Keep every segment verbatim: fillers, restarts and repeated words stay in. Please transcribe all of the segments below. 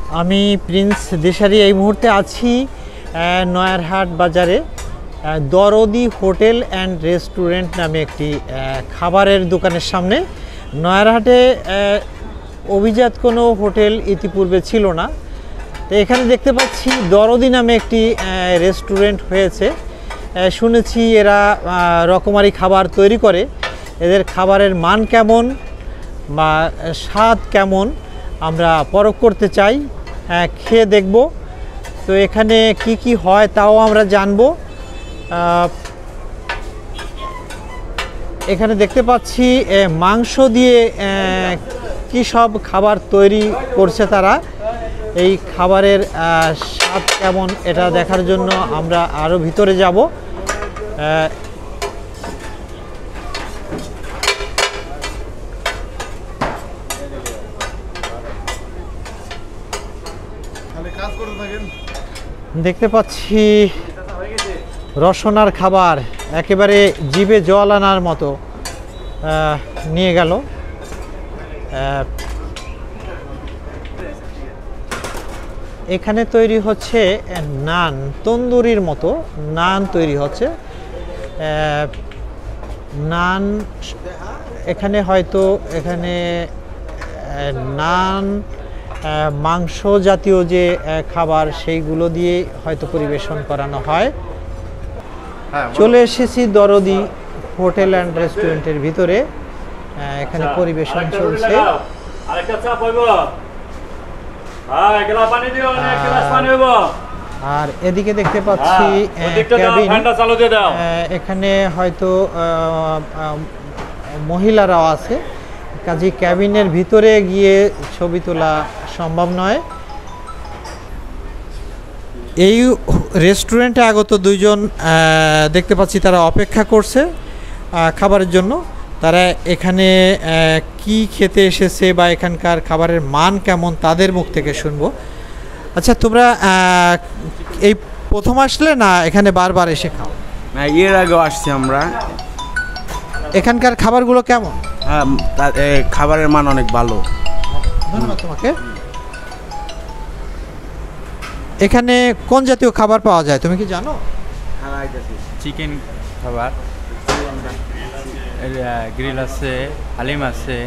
আমি প্রিন্স দিশারি এই মুহূর্তে আছি নয়ারহাট বাজারে দরদি হোটেল অ্যান্ড রেস্টুরেন্ট নামে একটি খাবারের দোকানের সামনে। নয়ারহাটে অভিজাত কোনো হোটেল ইতিপূর্বে ছিল না, তো এখানে দেখতে পাচ্ছি দরদি নামে একটি রেস্টুরেন্ট হয়েছে। শুনেছি এরা রকমারি খাবার তৈরি করে, এদের খাবারের মান কেমন বা স্বাদ কেমন আমরা পরখ করতে চাই, খেয়ে দেখব। তো এখানে কি কি হয় তাও আমরা জানবো। এখানে দেখতে পাচ্ছি মাংস দিয়ে কি সব খাবার তৈরি করছে তারা, এই খাবারের স্বাদ কেমন এটা দেখার জন্য আমরা আরও ভিতরে যাব। দেখতে পাচ্ছি রসনার খাবার, একেবারে জিভে জল আনার মতো নিয়ে গেল। এখানে তৈরি হচ্ছে নান, তন্দুরির মতো নান তৈরি হচ্ছে। নান এখানে হয়তো এখানে নান মাংস জাতীয় যে খাবার সেইগুলো দিয়ে হয়তো পরিবেশন করানো হয়। চলে এসেছি দরদি হোটেল অ্যান্ড রেস্টুরেন্টের ভিতরে, এখানে পরিবেশন চলছে। আর এদিকে দেখতে পাচ্ছি ক্যাবিন, এখানে হয়তো মহিলারাও আছে, কাজে ক্যাবিনের ভিতরে গিয়ে ছবি তোলা সম্ভব নয়। এই রেস্টুরেন্টে আগত দুইজন দেখতে পাচ্ছি তারা অপেক্ষা করছে খাবারের জন্য। তারা এখানে কি খেতে এসেছে বা এখানকার খাবারের মান কেমন তাদের মুখ থেকে শুনবো। আচ্ছা, তোমরা এই প্রথম আসলে না এখানে বারবার এসে খাও? না, এর আগেও আসছি আমরা। এখানকার খাবারগুলো কেমন? হ্যাঁ, খাবারের মান অনেক ভালো। ধন্যবাদ তোমাকে। এখানে কোন জাতীয় খাবার পাওয়া যায় তুমি কি জানো? চিকেন খাবার, গ্রিল আছে, হালিম আছে।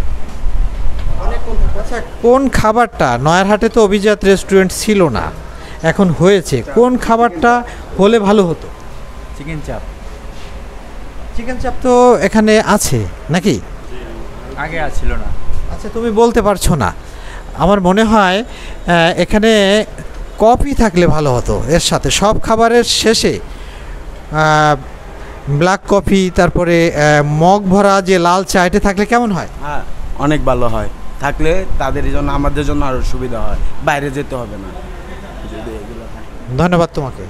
আচ্ছা, কোন খাবারটা, নয়ারহাটে তো অভিজাত রেস্টুরেন্ট ছিল না, এখন হয়েছে, কোন খাবারটা হলে ভালো হতো? চিকেন চাপ। চিকেন চাপ তো এখানে আছে নাকি? আগে ছিল না। আচ্ছা, তুমি বলতে পারছো না। আমার মনে হয় এখানে কফি থাকলে ভালো হতো এর সাথে, সব খাবারের শেষে ব্ল্যাক কফি, তারপরে মগ ভরা যে লাল চা, এটা থাকলে কেমন হয়? হ্যাঁ, অনেক ভালো হয়। থাকলে তাদের জন্য, আমাদের জন্য আরও সুবিধা হয়, বাইরে যেতে হবে না। ধন্যবাদ তোমাকে।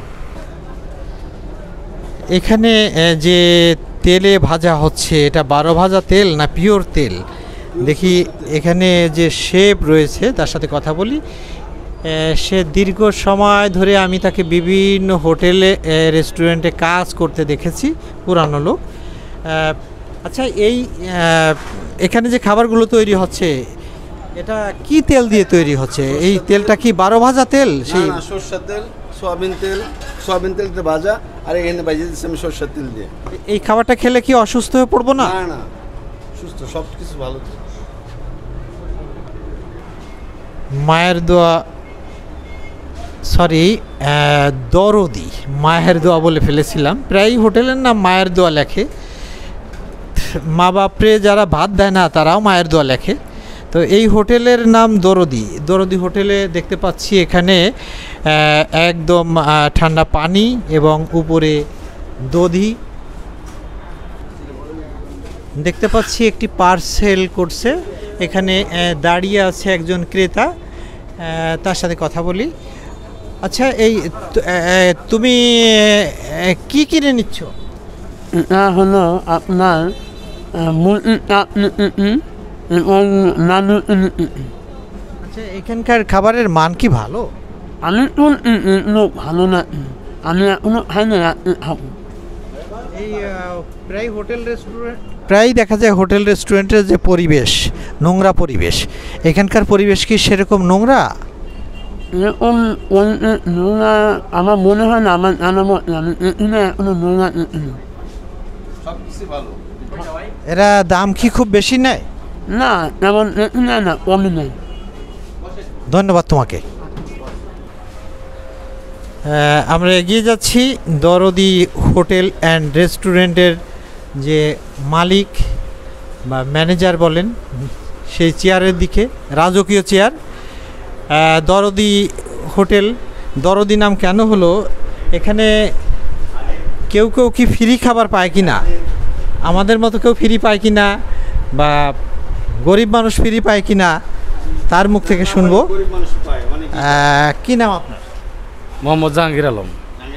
এখানে যে তেলে ভাজা হচ্ছে, এটা বারো ভাজা তেল না পিওর তেল? দেখি এখানে যে শেফ রয়েছে তার সাথে কথা বলি। সে দীর্ঘ সময় ধরে আমি তাকে বিভিন্ন হোটেলে রেস্টুরেন্টে কাজ করতে দেখেছি, পুরানো লোক। আচ্ছা, এই এখানে যে খাবারগুলো তৈরি হচ্ছে এটা কি তেল দিয়ে তৈরি হচ্ছে? এই তেলটা কি বারো ভাজা তেল? সেই সরষের তেল, সয়াবিন তেল, সয়াবিন তেল দিয়ে ভাজা, আর এখানে ভাজা দিচ্ছি আমি সরষের তেল দিয়ে। এই খাবারটা খেলে কি অসুস্থ হয়ে পড়বো না? না না, সুস্থ, সব কিছু ভালো। মায়ের দোয়া, সরি দরদি, মায়ের দোয়া বলে ফেলেছিলাম। প্রায় হোটেলের নাম মায়ের দোয়া লেখে, মা বাপরে যারা ভাত দেয় না তারাও মায়ের দোয়া লেখে। তো এই হোটেলের নাম দরদি। দরদি হোটেলে দেখতে পাচ্ছি এখানে একদম ঠান্ডা পানি এবং উপরে দধি দেখতে পাচ্ছি। একটি পার্সেল করছে, এখানে দাঁড়িয়ে আছে একজন ক্রেতা, তার সাথে কথা বলি। আচ্ছা, এই তুমি কি কিনে নিচ্ছ? এটা হলো আপনার আচ্ছা, এখানকার খাবারের মান কি ভালো? আমি তো ভালো না, আমি এখনো খাই না, খাবো। এই প্রায় হোটেল রেস্টুরেন্ট প্রায় দেখা যায় হোটেল রেস্টুরেন্টের যে পরিবেশ, নোংরা পরিবেশ, এখানকার পরিবেশ কি সেরকম নোংরা? এরকম নোংরা আমার মনে হয় না, আমার জানা মতো আমি এখানে এখনো নোংরা দেখিনি। সব কিছু ভালো। এরা দাম কি খুব বেশি নেয়? না তেমন এখানে না, কমই নেই। ধন্যবাদ তোমাকে। আহ, আমরা এগিয়ে যাচ্ছি দরদি হোটেল অ্যান্ড রেস্টুরেন্টের যে মালিক বা ম্যানেজার বলেন সেই চেয়ারের দিকে, রাজকীয় চেয়ার। আহ, দরদি হোটেল, দরদি নাম কেন হলো, এখানে কেউ কেউ কি ফ্রি খাবার পায় কি না, আমাদের মতো কেউ ফ্রি পায় কি না, বা গরিব মানুষ ফ্রি পায় কি না, তার মুখ থেকে শুনবো। গরিব মানুষ পায় অনেক। আহ, কি নাম আপনার? মোহাম্মদ জাহাঙ্গীর আলম।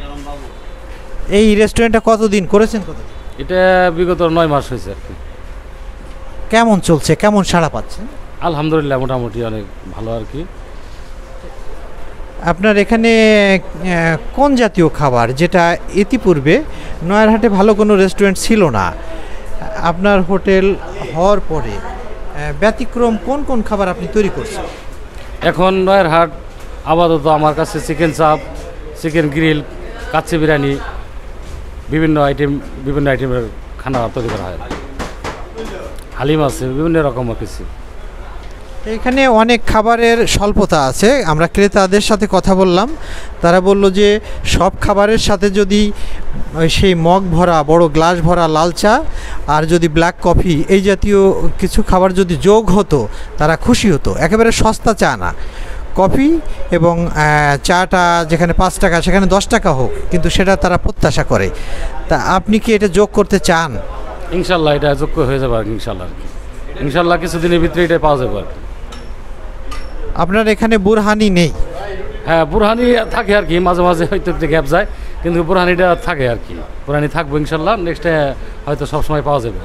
এই রেস্টুরেন্টটা কতদিন করেছেন? কত এটা বিগত নয় মাস হয়েছে আর কি। কেমন চলছে, কেমন সাড়া পাচ্ছেন? আলহামদুলিল্লাহ মোটামুটি অনেক ভালো আর কি। আপনার এখানে আহ, কোন জাতীয় খাবার, যেটা ইতিপূর্বে নয়ারহাটে ভালো কোনো রেস্টুরেন্ট ছিল না, আপনার হোটেল হওয়ার পরে আহ, ব্যতিক্রম কোন কোন খাবার আপনি তৈরি করছেন? এখন নয়ারহাট আপাতত আমার কাছে চিকেন চাপ, চিকেন গ্রিল, কাচ্চি বিরিয়ানি, বিভিন্ন আইটেম বিভিন্ন আইটেমের খানা তৈরি করা হয়। হালিম আছে, বিভিন্ন রকমের কিছু। এখানে অনেক খাবারের স্বল্পতা আছে। আমরা ক্রেতাদের সাথে কথা বললাম, তারা বলল যে সব খাবারের সাথে যদি ওই সেই মগ ভরা বড় গ্লাস ভরা লাল চা আর যদি ব্ল্যাক কফি এই জাতীয় কিছু খাবার যদি যোগ হতো তারা খুশি হতো। একেবারে সস্তা চা না, কফি এবং আহ, চাটা যেখানে পাঁচ টাকা সেখানে দশ টাকা হোক, কিন্তু সেটা তারা প্রত্যাশা করে। তা আপনি কি এটা যোগ করতে চান? ইনশাল্লাহ এটা যোগ্য হয়ে যাবে আর কি, ইনশাল্লাহ আর কি। ইনশাল্লাহ কিছুদিনের ভিতরে এটা পাওয়া যাবে আর কি। আপনার এখানে বুরহানি নেই? হ্যাঁ, বুরহানি থাকে আর কি, মাঝে মাঝে হয়তো একটু গ্যাপ যায়, কিন্তু বুরহানিটা থাকে আর কি। বুরহানি থাকবো ইনশাল্লাহ, নেক্সটে হয়তো সবসময় পাওয়া যাবে।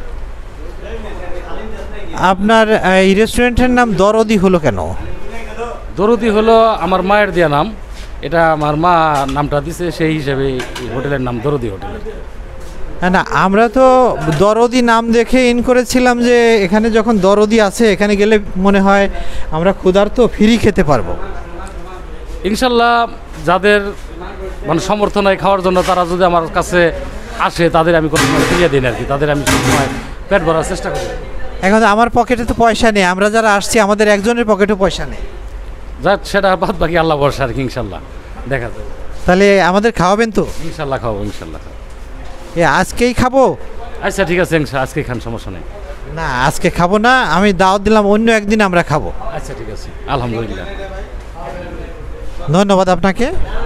আপনার এই রেস্টুরেন্টের নাম দরদি হলো কেন? দরদি হলো আমার মায়ের দেওয়া নাম, এটা আমার মা নামটা দিছে, সেই হিসাবে এই হোটেলের নাম দরদি হোটেল। হ্যাঁ, না আমরা তো দরদি নাম দেখে ইন করেছিলাম যে এখানে যখন দরদি আছে এখানে গেলে মনে হয় আমরা ক্ষুধার্ত ফ্রি খেতে পারবো। ইনশাল্লাহ যাদের মানে সমর্থ নাই খাওয়ার জন্য, তারা যদি আমার কাছে আসে তাদের আমি কোনো সময় ফিরিয়ে দিই না আর কি, তাদের আমি সবসময় পেট ভরার চেষ্টা করি। এখন আমার পকেটে তো পয়সা নেই, আমরা যারা আসছি আমাদের একজনের পকেটে পয়সা নেই। যাক, সেটা বাদ বাকি আল্লাহ ভরসা আর কি, ইনশাল্লাহ দেখা যাবে। তাহলে আমাদের খাওয়াবেন তো? ইনশাল্লাহ খাবো, ইনশাল্লাহ খাবো। এ আজকেই খাবো? আচ্ছা ঠিক আছে, আজকে খান, সমস্যা নেই। না আজকে খাবো না, আমি দাওয়াত দিলাম অন্য একদিন আমরা খাবো। আচ্ছা ঠিক আছে, আলহামদুলিল্লাহ। ধন্যবাদ আপনাকে।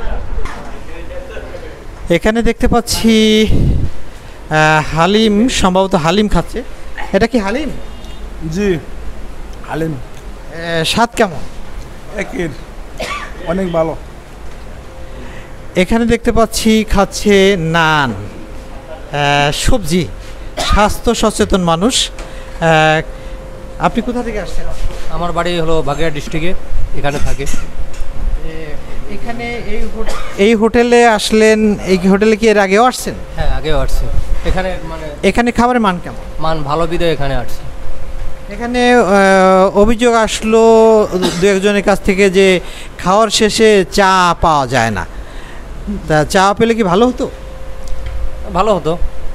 এখানে দেখতে পাচ্ছি আহ, হালিম, সম্ভবত হালিম খাচ্ছে। এটা কি হালিম? জি হালিম। আহ, স্বাদ কেমন? একের অনেক ভালো। এখানে দেখতে পাচ্ছি খাচ্ছে নান, আহ, সবজি, স্বাস্থ্য সচেতন মানুষ। আহ, আপনি কোথা থেকে আসছেন? আমার বাড়ি হলো বাগেরহাট ডিস্ট্রিক্টে, এখানে থাকে। এখানে এই এই হোটেলে আসলেন, এই হোটেলে কি এর আগেও আসছেন? হ্যাঁ, আগেও আসছে। এখানে মানে এখানে খাবারের মান কেমন? মান ভালো বিধে এখানে আসছে। এখানে আহ, অভিযোগ আসলো দু একজনের কাছ থেকে যে খাওয়ার শেষে চা পাওয়া যায় না। তা চা পেলে কি ভালো হতো? ভালো হতো।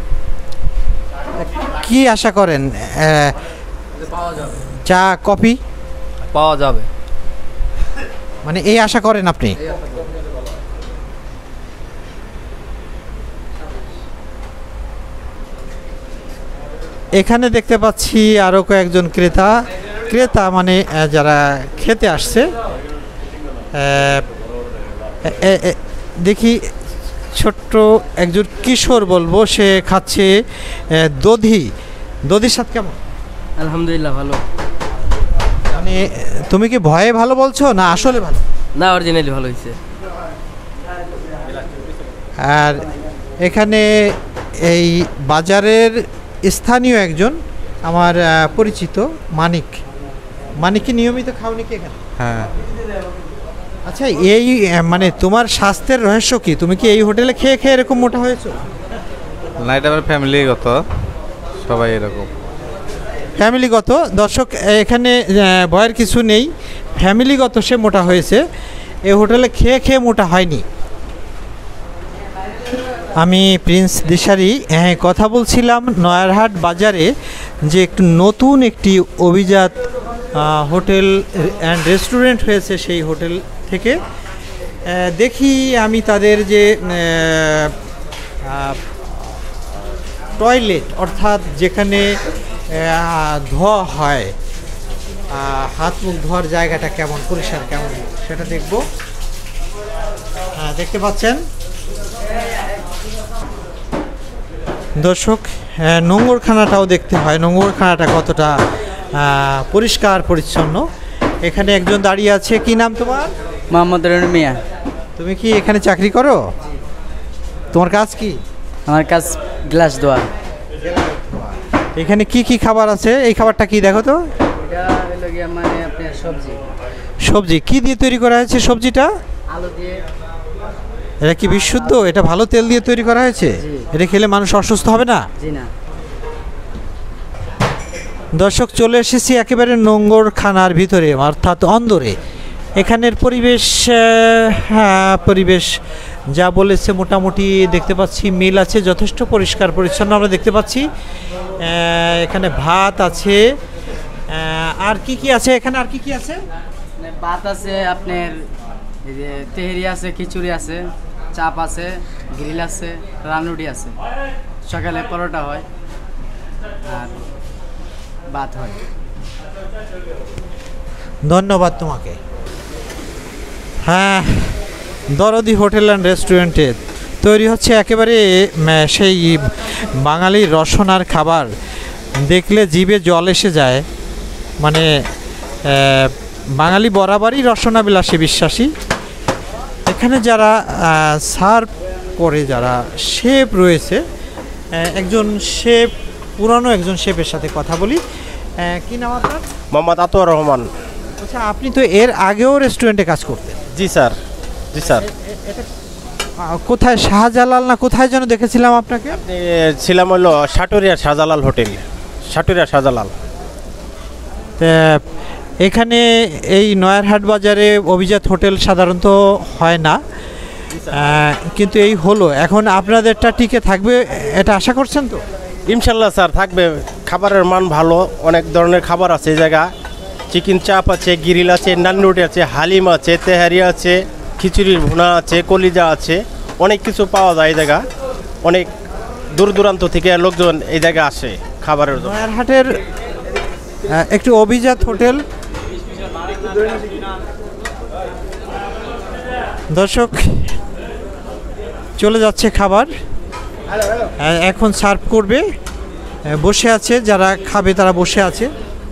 কি আশা করেন? আহ, পাওয়া যাবে, চা কফি পাওয়া যাবে, মানে এই আশা করেন আপনি? এখানে দেখতে পাচ্ছি আরও কয়েকজন ক্রেতা, ক্রেতা মানে আহ, যারা খেতে আসছে। আহ, এ- এ- দেখি ছোট্ট একজন কিশোর বলবো, সে খাচ্ছে আহ, দধি। দধির স্বাদ কেমন? আলহামদুলিল্লাহ ভালো। মানে তুমি কি ভয়ে ভালো বলছো না আসলে ভালো? না, অরিজিনালি ভালো হয়েছে। আর এখানে এই বাজারের স্থানীয় একজন আমার আহ, পরিচিত মানিক। মানিক কি নিয়মিত খাও নাকি এখানে? হ্যাঁ। আচ্ছা, এই আহ, মানে তোমার স্বাস্থ্যের রহস্য কি? তুমি কি এই হোটেলে খেয়ে খেয়ে এরকম মোটা হয়েছো? না, এটা আমার ফ্যামিলিগত, সবাই এরকম। ফ্যামিলিগত? দর্শক, এখানে আহ, ভয়ের কিছু নেই, ফ্যামিলিগত সে মোটা হয়েছে। এই হোটেলে খেয়ে খেয়ে মোটা হয়নি। আমি প্রিন্স দিশারি হ্যাঁ কথা বলছিলাম নয়ারহাট বাজারে যে একটু নতুন একটি অভিজাত হোটেল অ্যান্ড রেস্টুরেন্ট হয়েছে সেই হোটেল থেকে। দেখি আমি তাদের যে টয়লেট অর্থাৎ যেখানে ধোয়া হয় হাত মুখ ধোয়ার জায়গাটা কেমন পরিষ্কার কেমন সেটা দেখব। হ্যাঁ দেখতে পাচ্ছেন দর্শক, নোংরখানাটাও দেখতে হয়, নোংরখানাটা কতটা পরিষ্কার পরিচ্ছন্ন। এখানে একজন দাঁড়িয়ে আছে, কি নাম তোমার? মোহাম্মদ রনু মিয়া। তুমি কি এখানে চাকরি করো? তোমার কাজ কি? আমার কাজ গ্লাস ধোয়া। এখানে কি কি খাবার আছে? এই খাবারটা কি দেখো তো? এটা হলো গিয়া মানে আপনার সবজি। সবজি কি দিয়ে তৈরি করা হয়েছে? সবজিটা আলু দিয়ে। এটা কি বিশুদ্ধ? এটা ভালো তেল দিয়ে তৈরি করা হয়েছে? এটা খেলে মানুষ অসুস্থ হবে না? জি না। দর্শক, চলে এসেছি একেবারে নোংর খানার ভিতরে অর্থাৎ অন্দরে। এখানের পরিবেশ হ্যাঁ পরিবেশ যা বলেছে মোটামুটি দেখতে পাচ্ছি মিল আছে, যথেষ্ট পরিষ্কার পরিচ্ছন্ন আমরা দেখতে পাচ্ছি। এখানে ভাত আছে, আর কি কি আছে এখানে? আর কি কি আছে? ভাত আছে, আপনার এই যে তেহেরি আছে, খিচুড়ি আছে, চাপ আছে, গ্রিল আছে, রানুডি আছে। সকালে পরোটা হয় আর ভাত হয়। ধন্যবাদ তোমাকে। হ্যাঁ, দরদি হোটেল অ্যান্ড রেস্টুরেন্টে তৈরি হচ্ছে একেবারে সেই বাঙালির রসনার খাবার, দেখলে জিভে জল এসে যায়। মানে বাঙালি বরাবরই রসনাবিলাসী বিশ্বাসী। এখানে যারা সার্ভ করে, যারা শেফ রয়েছে, একজন শেফ পুরানো একজন শেফের সাথে কথা বলি। কি নাম আপনার? মোহাম্মদ আতোয়ার রহমান। আচ্ছা, আপনি তো এর আগেও রেস্টুরেন্টে কাজ করতেন? জি স্যার। জি স্যার। এটা কোথায়, শাহজালাল না কোথায় যেন দেখেছিলাম আপনাকে? আপনি ছিলাম হলো সাটুরিয়া শাহজালাল হোটেল, সাটুরিয়া শাহজালাল। এখানে এই নয়ারহাট বাজারে অভিজাত হোটেল সাধারণত হয় না, কিন্তু এই হলো। এখন আপনাদেরটা টিকে থাকবে এটা আশা করছেন তো? ইনশাল্লাহ স্যার, থাকবে। খাবারের মান ভালো, অনেক ধরনের খাবার আছে এই জায়গা। চিকেন চাপ আছে, গ্রিল আছে, নান রুটি আছে, হালিম আছে, তেহারি আছে, খিচুড়ির ভুনা আছে, কলিজা আছে, অনেক কিছু পাওয়া যায় এই জায়গা। অনেক দূর দূরান্ত থেকে লোকজন এই জায়গায় আসে খাবারের জন্য। নয়ারহাটের একটু অভিজাত হোটেল। দর্শক, চলে যাচ্ছে খাবার, এখন সার্ভ করবে। বসে আছে, যারা খাবে তারা বসে আছে।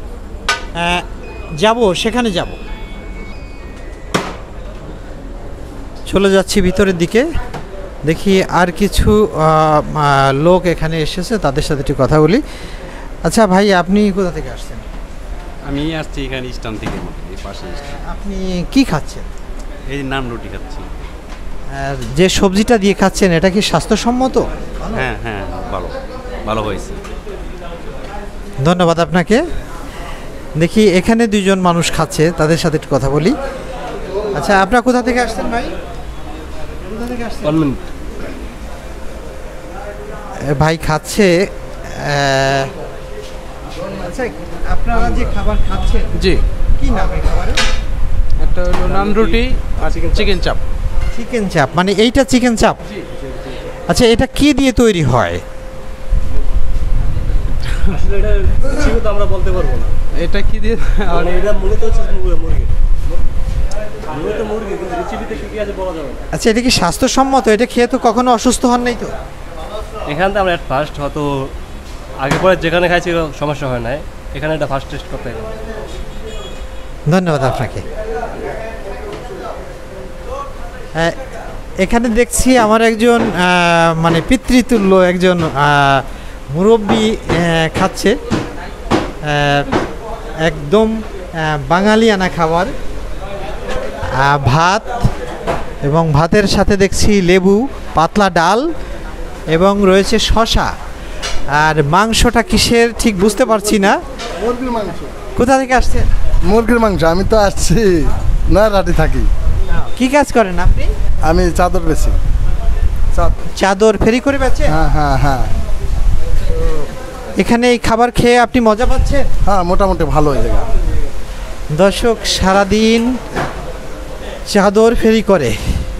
যাব, সেখানে যাব। চলে যাচ্ছি ভিতরের দিকে, দেখি আর কিছু লোক এখানে এসেছে, তাদের সাথে একটু কথা বলি। আচ্ছা ভাই, আপনি কোথা থেকে আসছেন? আমি আসছি এখানে স্টান থেকে, পাশে। আপনি কি খাচ্ছেন? এই নান রুটি খাচ্ছি। আর যে সবজিটা দিয়ে খাচ্ছেন এটা কি স্বাস্থ্যসম্মত? হ্যাঁ হ্যাঁ, ভালো ভালো হয়েছে। ধন্যবাদ আপনাকে। দেখি এখানে দুইজন মানুষ খাচ্ছে, তাদের সাথে একটু কথা বলি। আচ্ছা, আপনারা কোথা থেকে আসছেন ভাই? কোথা থেকে আসছেন? ভাই খাচ্ছে। আচ্ছা, আপনারা যে খাবার খাচ্ছেন, জি, কি নাম এই খাবারের? একটা হলো নান রুটি আর চিকেন চাপ। চিকেন চাপ মানে এইটা চিকেন চাপ? আচ্ছা, এটা কি দিয়ে তৈরি হয়? আমরা বলতে পারবো না এটা কি দিয়ে। এটা মূলত হচ্ছে মুরগি, মূলত মুরগি, কিন্তু রেসিপিতে কি কি আছে বলা যাবে না। আচ্ছা, এটা কি স্বাস্থ্যসম্মত? এটা খেয়ে তো কখনো অসুস্থ হন নাই তো? এখানে তো আমরা এট ফার্স্ট, হয়তো আগে পরে যেখানে খাইছি সমস্যা হয় নাই, এখানে এটা ফার্স্ট টেস্ট করতে হবে। ধন্যবাদ আপনাকে। এখানে দেখছি আমার একজন মানে পিতৃতুল্য একজন মুরব্বি খাচ্ছে, একদম বাঙালিয়ানা খাবার। ভাত এবং ভাতের সাথে দেখছি লেবু, পাতলা ডাল এবং রয়েছে শসা। আর মাংসটা কিসের ঠিক বুঝতে পারছি না। মুরগির মাংস। কোথা থেকে আসছে? মুরগির মাংস। আমি তো আসছি নয়ারহাটে থাকি। কি কাজ করেন আপনি? আমি চাদর বেছি। চাদর ফেরি করে বেচেন? হ্যাঁ হ্যাঁ হ্যাঁ। এখানে এই খাবার খেয়ে আপনি মজা পাচ্ছেন? হ্যাঁ মোটামুটি ভালো এই জায়গা। দর্শক সারাদিন চাদর ফেরি করে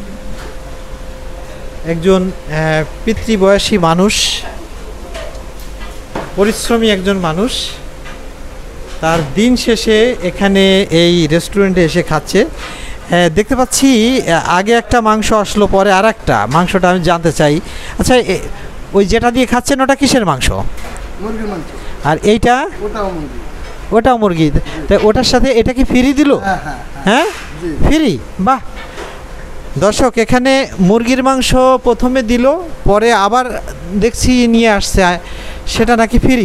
একজন পিতৃবয়সী মানুষ, পরিশ্রমী একজন মানুষ, তার দিন শেষে এখানে এই রেস্টুরেন্টে এসে খাচ্ছে। দেখতে পাচ্ছি আগে একটা মাংস আসলো, পরে আর একটা মাংসটা আমি জানতে চাই। আচ্ছা, ওই যেটা দিয়ে খাচ্ছেন ওটা কিসের মাংস? মুরগির মাংস। আর এইটা? ওটাও মুরগি। ওটাও মুরগি। তাই ওটার সাথে এটা কি ফ্রি দিল? হ্যাঁ হ্যাঁ হ্যাঁ ফ্রি। বাহ। দর্শক এখানে মুরগির মাংস প্রথমে দিল, পরে আবার দেখছি নিয়ে আসছে, সেটা নাকি ফ্রি।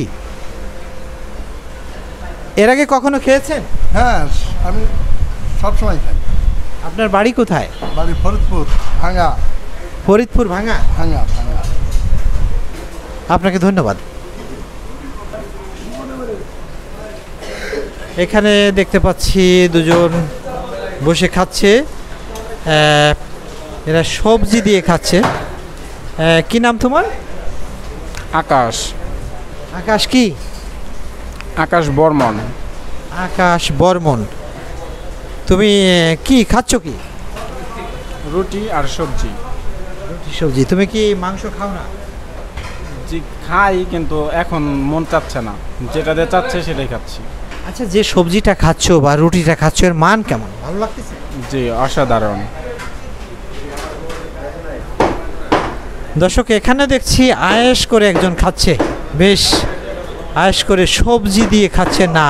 এর আগে কখনো খেয়েছেন? হ্যাঁ আমি সবসময় খাই। আপনার বাড়ি কোথায়? বাড়ি ফরিদপুর ভাঙ্গা। ফরিদপুর ভাঙ্গা? ভাঙ্গা ভাঙ্গা। আপনাকে ধন্যবাদ। এখানে দেখতে পাচ্ছি দুজন বসে খাচ্ছে, এরা সবজি দিয়ে খাচ্ছে। কি নাম তোমার? আকাশ। আকাশ কি? আকাশ বর্মন। আকাশ বর্মন। তুমি কি খাচ্ছ? কি? রুটি আর সবজি। রুটি সবজি। তুমি কি মাংস খাও না? জি খাই, কিন্তু এখন মন চাচ্ছে না, যেটা দিয়ে চাচ্ছে সেটাই খাচ্ছি। আচ্ছা, যে সবজিটা খাচ্ছ বা রুটিটা খাচ্ছ এর মান কেমন? ভালো লাগতেছে? জি অসাধারণ। দর্শক এখানে দেখছি আয়েশ করে একজন খাচ্ছে, বেশ আয়েশ করে সবজি দিয়ে খাচ্ছে। না,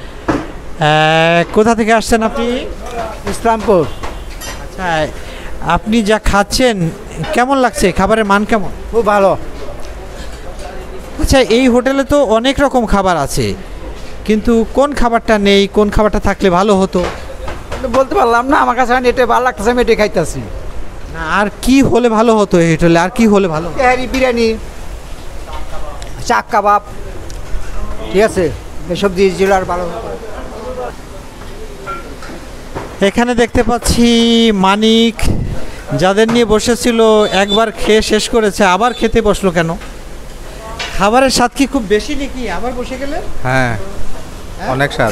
কোথা থেকে আসছেন আপনি? ইসলামপুর। আচ্ছা, আপনি যা খাচ্ছেন কেমন লাগছে? খাবারের মান কেমন? খুব ভালো। আচ্ছা, এই হোটেলে তো অনেক রকম খাবার আছে, কিন্তু কোন খাবারটা নেই? কোন খাবারটা থাকলে ভালো হতো? বলতে পারলাম না, আমার কাছে এটা ভালো লাগতেছে, আমি এটাই খাইতেছি। না, আর কি হলে ভালো হতো এই হোটেলে? আর কি হলে ভালো? তেহারি, বিরিয়ানি, চাক কাবাব, ঠিক আছে, এসব দিয়েছিল আর ভালো হতো। এখানে দেখতে পাচ্ছি মানিক যাদের নিয়ে বসেছিল একবার খেয়ে শেষ করেছে, আবার খেতে বসলো কেন? খাবারের স্বাদ কি খুব বেশি নাকি আবার বসে গেলে? হ্যাঁ অনেক স্বাদ।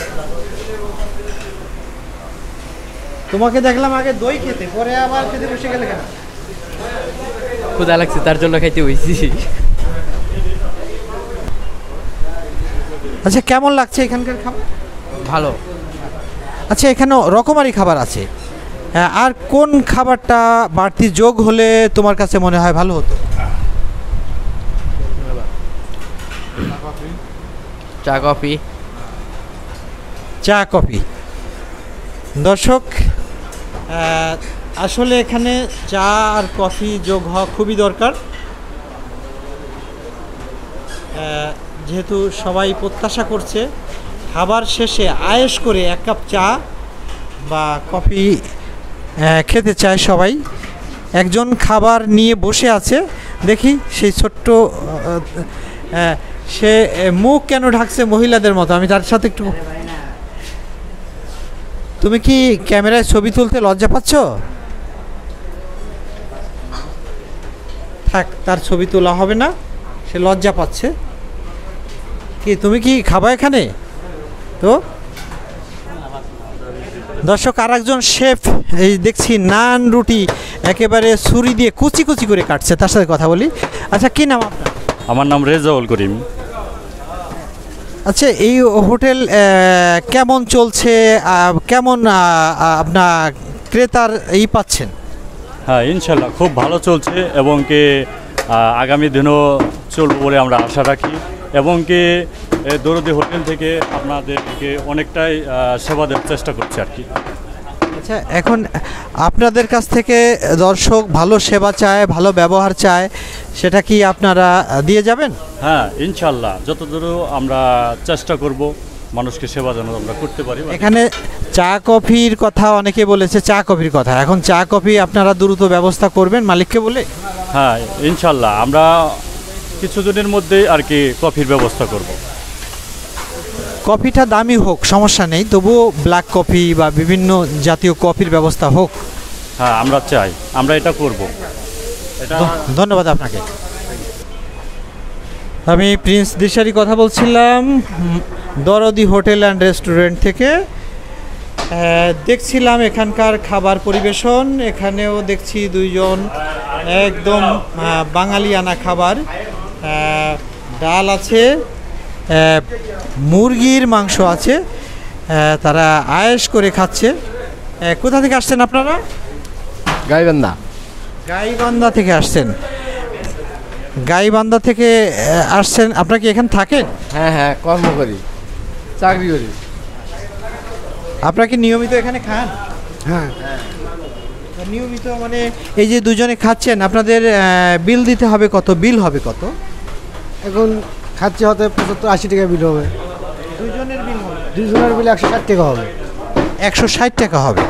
তোমাকে দেখলাম আগে দই খেতে, পরে আবার খেতে বসে গেলে কেন? ক্ষুধা লাগছে তার জন্য খাইতে হইছি। আচ্ছা, কেমন লাগছে এখানকার খাবার? ভালো। আচ্ছা, এখানে রকমারি খাবার আছে, আর কোন খাবারটা বাড়তি যোগ হলে তোমার কাছে মনে হয় ভালো হতো? চা কফি। চা কফি। দর্শক আসলে এখানে চা আর কফি যোগ হওয়া খুবই দরকার, যেহেতু সবাই প্রত্যাশা করছে খাবার শেষে আয়েশ করে এক কাপ চা বা কফি খেতে চায় সবাই। একজন খাবার নিয়ে বসে আছে, দেখি সেই ছোট্ট, সে মুখ কেন ঢাকছে মহিলাদের মতো, আমি তার সাথে একটু। তুমি কি ক্যামেরায় ছবি তুলতে লজ্জা পাচ্ছ? থাক, তার ছবি তোলা হবে না, সে লজ্জা পাচ্ছে। কি তুমি কি খাবা এখানে? তো দর্শক আর একজন শেফ এই দেখছি নান রুটি একেবারে ছুরি দিয়ে কুচি কুচি করে কাটছে, তার সাথে কথা বলি। আচ্ছা, কি নাম আপনার? আমার নাম রেজাউল করিম। আচ্ছা, এই হোটেল কেমন চলছে? কেমন আপনার ক্রেতার এই পাচ্ছেন? হ্যাঁ ইনশাল্লাহ খুব ভালো চলছে, এবং কি আগামী দিনও চলবে বলে আমরা আশা রাখি, এবং কি দরদি হোটেল থেকে আপনাদেরকে অনেকটাই সেবা দেওয়ার চেষ্টা করছি আর কি। আচ্ছা, এখন আপনাদের কাছ থেকে দর্শক ভালো সেবা চায়, ভালো ব্যবহার চায়, সেটা কি আপনারা দিয়ে যাবেন? হ্যাঁ ইনশাল্লাহ, যতদূর আমরা চেষ্টা করব মানুষকে সেবা যেন আমরা করতে পারি। এখানে চা কফির কথা অনেকে বলেছে, চা কফির কথা, এখন চা কফি আপনারা দ্রুত ব্যবস্থা করবেন মালিককে বলে? হ্যাঁ ইনশাল্লাহ, আমরা কিছুদিনের মধ্যেই আর কি কফির ব্যবস্থা করব। কফিটা দামি হোক সমস্যা নেই, তবুও ব্ল্যাক কফি বা বিভিন্ন জাতীয় কফির ব্যবস্থা হোক। হ্যাঁ আমরা চাই, আমরা এটা করব। এটা ধন্যবাদ আপনাকে। আমি প্রিন্স দিশারি কথা বলছিলাম দরদি হোটেল অ্যান্ড রেস্টুরেন্ট থেকে। দেখছিলাম এখানকার খাবার পরিবেশন, এখানেও দেখছি দুইজন একদম বাঙালিয়ানা খাবার, ডাল আছে, মুরগির মাংস আছে, তারা আয়েশ করে খাচ্ছে। কোথা থেকে আসছেন আপনারা? গাইবান্ধা। গাইবান্ধা থেকে আসছেন? গাইবান্ধা থেকে আসছেন, আপনারা কি এখানে থাকেন? হ্যাঁ হ্যাঁ, কর্ম করি, চাকরি করি। আপনারা কি নিয়মিত এখানে খান? হ্যাঁ নিয়মিত মানে এই যে দুজনে খাচ্ছেন, আপনাদের বিল দিতে হবে কত? বিল হবে কত? এখন খাচ্ছে হতে পঁচাত্তর আশি টাকা বিল হবে। দুজনের বিল হবে? দুজনের বিল একশো ষাট টাকা হবে। একশো ষাট টাকা হবে।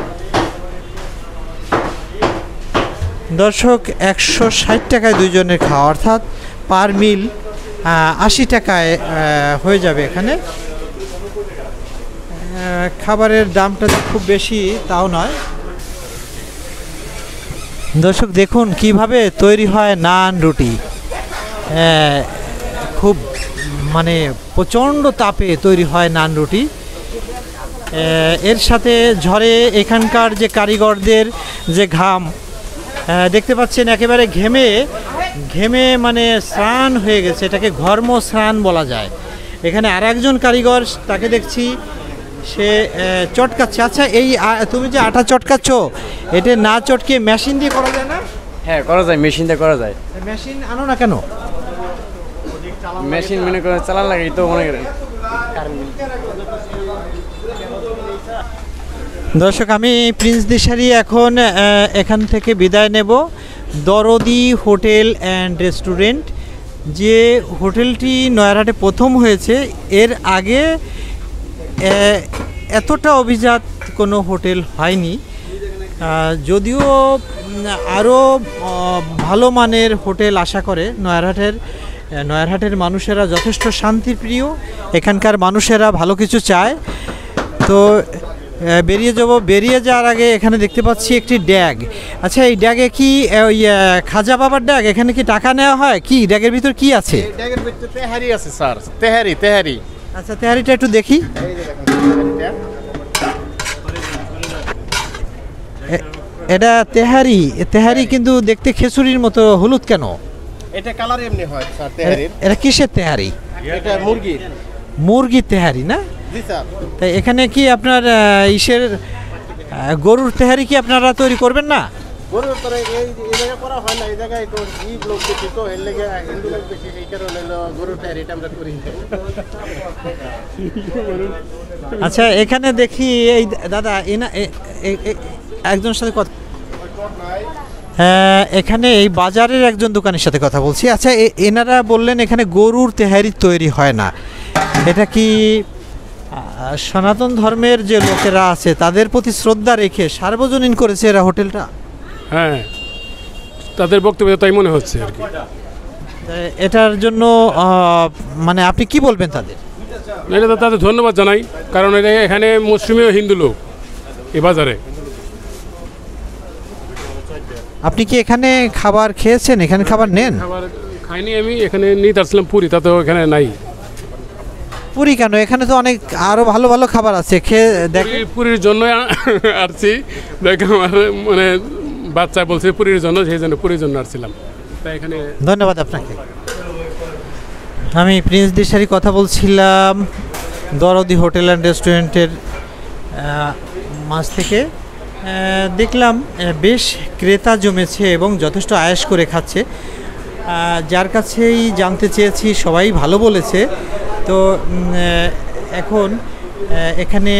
দর্শক, একশো ষাট টাকায় দুইজনের খাওয়া, অর্থাৎ পার মিল আশি টাকায় হয়ে যাবে এখানে। খাবারের দামটা খুব বেশি তাও নয়। দর্শক দেখুন কিভাবে তৈরি হয় নান রুটি, খুব মানে প্রচণ্ড তাপে তৈরি হয় নান রুটি। এর সাথে ঝড়ে এখানকার যে কারিগরদের যে ঘাম দেখতে পাচ্ছেন, একেবারে ঘেমে ঘেমে মানে স্নান হয়ে গেছে, এটাকে ঘর্ম স্নান বলা যায়। এখানে আর একজন কারিগর, তাকে দেখছি সে চটকাচ্ছে। আচ্ছা, এই তুমি যে আটা চটকাচ্ছ, এটা না চটকে মেশিন দিয়ে করা যায় না? হ্যাঁ করা যায়, মেশিন দিয়ে করা যায়। মেশিন আনো না কেন? মেশিন মনে করে চালান লাগে তো মনে করেন। দর্শক, আমি প্রিন্স দিশারি এখন এখান থেকে বিদায় নেব। দরদি হোটেল অ্যান্ড রেস্টুরেন্ট, যে হোটেলটি নয়ারহাটে প্রথম হয়েছে, এর আগে এতটা অভিজাত কোনো হোটেল হয়নি। যদিও আরও ভালো মানের হোটেল আশা করে নয়ারহাটের নয়ারহাটের মানুষেরা যথেষ্ট শান্তিপ্রিয়, এখানকার মানুষেরা ভালো কিছু চায়। তো বেরিয়ে যাব, বেরিয়ে যাওয়ার আগে এখানে দেখতে পাচ্ছি একটি ড্যাগ। আচ্ছা, এই ড্যাগে কি ওই খাজা বাবার ড্যাগ? এখানে কি টাকা নেওয়া হয়? কি ড্যাগের ভিতর কি আছে? ড্যাগের ভিতরে তেহারি আছে স্যার, তেহারি তেহারি। আচ্ছা, তেহারিটা একটু দেখি। এটা তেহারি, তেহারি কিন্তু দেখতে খিচুড়ির মতো, হলুদ কেন? এটা কালার এমনি হয় স্যার তেহারির। এটা কিসের তেহারি? এটা মুরগি। মুরগির তেহারি না? জি স্যার। তাই এখানে কি আপনার ইসের গরুর তেহারি কি আপনারা তৈরি করবেন না? গরুর তরে এই এই জায়গা করা হয় না, এই জায়গায় একটু জীব লোক বেশি তো, এর লেগে হিন্দু লোক বেশি, এই কারণে গরুর তেহারিটা আমরা করি না। আচ্ছা, এখানে দেখি এই দাদা, এনা একজনের সাথে কথা, হ্যাঁ এখানে এই বাজারের একজন দোকানের সাথে কথা বলছি। আচ্ছা, এনারা বললেন এখানে গরুর তেহারি তৈরি হয় না। এটা কি সনাতন ধর্মের যে লোকেরা আছে তাদের প্রতি শ্রদ্ধা রেখে সার্বজনীন করেছে এরা হোটেলটা? হ্যাঁ, তাদের বক্তব্য তাই মনে হচ্ছে আর কি। এটার জন্য মানে আপনি কি বলবেন তাদের? এটা তো তাদের ধন্যবাদ জানাই, কারণ এটা এখানে মুসলিমীয় হিন্দু লোক এই বাজারে। আপনি কি এখানে খাবার খেয়েছেন? এখানে খাবার নেন? খাবার খাইনি আমি, এখানে নিতে আসলাম পুরি, তাতেও এখানে নাই। পুরি কেন? এখানে তো অনেক আরো ভালো ভালো খাবার আছে, খেয়ে দেখি। পুরীর জন্য আসছি, দেখ আমার মানে বাচ্চা বলছে পুরীর জন্য, সেই জন্য পুরীর জন্য আসছিলাম। তাই এখানে ধন্যবাদ আপনাকে। আমি প্রিন্স দিশারি কথা বলছিলাম দরদি হোটেল অ্যান্ড রেস্টুরেন্টের মাঝ থেকে। দেখলাম বেশ ক্রেতা জমেছে এবং যথেষ্ট আয়েশ করে খাচ্ছে। যার কাছেই জানতে চেয়েছি সবাই ভালো বলেছে। তো এখন এখানে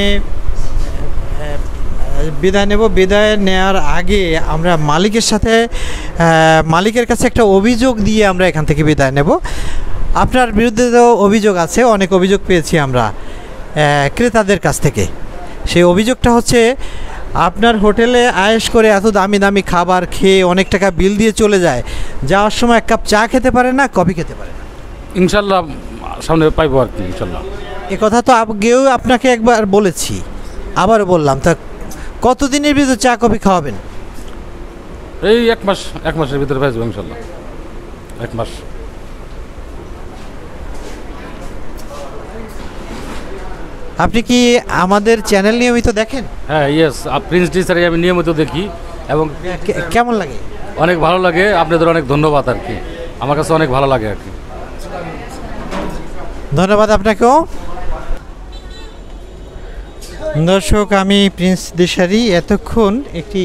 বিদায় নেব। বিদায় নেওয়ার আগে আমরা মালিকের সাথে মালিকের কাছে একটা অভিযোগ দিয়ে আমরা এখান থেকে বিদায় নেব। আপনার বিরুদ্ধে তো অভিযোগ আছে, অনেক অভিযোগ পেয়েছি আমরা ক্রেতাদের কাছ থেকে। সেই অভিযোগটা হচ্ছে আপনার হোটেলে আয়েশ করে এত দামি দামি খাবার খেয়ে অনেক টাকা বিল দিয়ে চলে যায়, যাওয়ার সময় এক কাপ চা খেতে পারে না, কফি খেতে পারে না। ইনশাল্লাহ সামনে পাইবো আর কি, ইনশাল্লাহ। এ কথা তো আগেও আপনাকে একবার বলেছি, আবারও বললাম। তা কতদিনের ভিতরে চা কফি খাওয়াবেন? এই এক মাস এক মাসের ভিতরে পেয়ে যাবো ইনশাল্লাহ, এক মাস। আপনি কি আমাদের চ্যানেল নিয়মিত দেখেন? হ্যাঁ, ইয়েস, প্রিন্স ডিশারি আমি নিয়মিত দেখি এবং কেমন লাগে? অনেক ভালো লাগে। আপনাদের অনেক ধন্যবাদ আর কি, আমার কাছে অনেক ভালো লাগে আর কি। ধন্যবাদ আপনাকেও। দর্শক, আমি প্রিন্স দিশারি এতক্ষণ একটি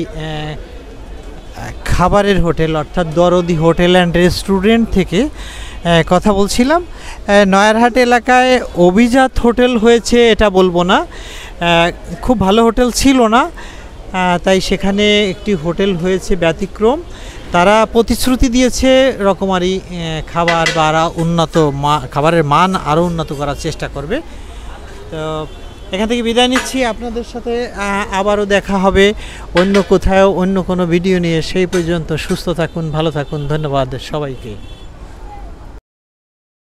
খাবারের হোটেল অর্থাৎ দরদি হোটেল অ্যান্ড রেস্টুরেন্ট থেকে কথা বলছিলাম। নয়ারহাট এলাকায় অভিজাত হোটেল হয়েছে এটা বলবো না, খুব ভালো হোটেল ছিল না, তাই সেখানে একটি হোটেল হয়েছে ব্যতিক্রম। তারা প্রতিশ্রুতি দিয়েছে রকমারি খাবার বা আরও উন্নত মা খাবারের মান আরও উন্নত করার চেষ্টা করবে। তো এখান থেকে বিদায় নিচ্ছি, আপনাদের সাথে আবারও দেখা হবে অন্য কোথাও অন্য কোনো ভিডিও নিয়ে। সেই পর্যন্ত সুস্থ থাকুন, ভালো থাকুন, ধন্যবাদ সবাইকে।